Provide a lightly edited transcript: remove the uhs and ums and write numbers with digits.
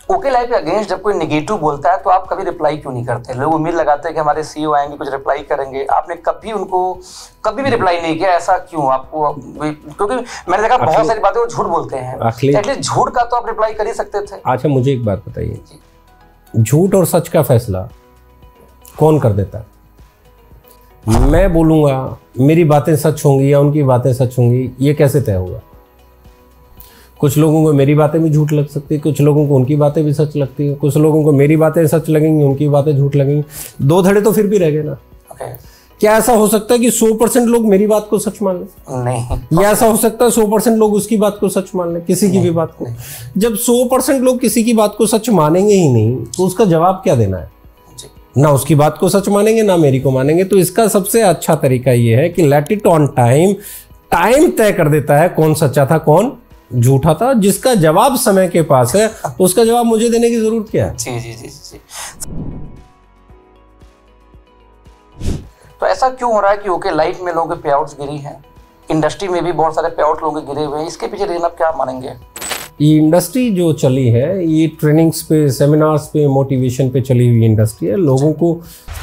Okay life के against जब कोई नेगेटिव बोलता है तो आप कभी रिप्लाई क्यों नहीं करते? लोग उम्मीद लगाते हैं कि हमारे सीईओ आएंगे, कुछ रिप्लाई करेंगे, आपने कभी उनको कभी भी रिप्लाई नहीं किया, ऐसा क्यों? आपको क्योंकि मैंने देखा बहुत सारी बातें वो झूठ बोलते हैं, एटलीस्ट झूठ का तो आप रिप्लाई कर ही सकते थे। अच्छा मुझे एक बात बताइए, झूठ और सच का फैसला कौन कर देता है? मैं बोलूंगा मेरी बातें सच होंगी या उनकी बातें सच होंगी, ये कैसे तय होगा? कुछ लोगों को मेरी बातें भी झूठ लग सकती है, कुछ लोगों को उनकी बातें भी सच लगती है, कुछ लोगों को मेरी बातें सच लगेंगी, उनकी बातें झूठ लगेंगी, दो धड़े तो फिर भी रह गए ना। क्या ऐसा हो सकता है कि 100% लोग मेरी बात को सच मान लें? नहीं। या ऐसा हो सकता है 100% लोग उसकी बात को सच मान लें, किसी की भी बात को? जब 100% लोग किसी की बात को सच मानेंगे ही नहीं तो उसका जवाब क्या देना है? ना उसकी बात को सच मानेंगे ना मेरी को मानेंगे। तो इसका सबसे अच्छा तरीका ये है कि let it on time. Time तय कर देता है कौन सच्चा था कौन झूठा था। जिसका जवाब समय के पास है उसका जवाब मुझे देने की जरूरत क्या है? जी जी जी जी। तो ऐसा क्यों हो रहा है कि ओके लाइफ में लोगों के पे आउट्स गिरी हैं, इंडस्ट्री में भी बहुत सारे पे आउट लोगों के गिरे हुए हैं, इसके पीछे रीजन आप क्या मानेंगे? ये इंडस्ट्री जो चली है ये ट्रेनिंग्स पे, सेमिनार्स पे, मोटिवेशन पे चली हुई इंडस्ट्री है। लोगों को